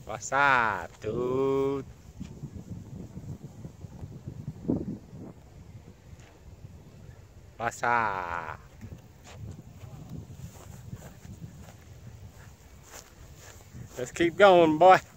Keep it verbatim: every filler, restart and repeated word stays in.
What's up, dude? What's up? Let's keep going, boy.